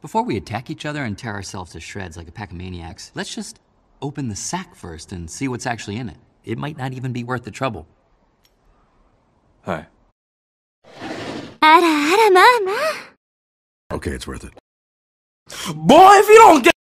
Before we attack each other and tear ourselves to shreds like a pack of maniacs, let's just open the sack first and see what's actually in it. It might not even be worth the trouble. Hi. 알아, 알아, 마. Okay, it's worth it. Boy, if you don't get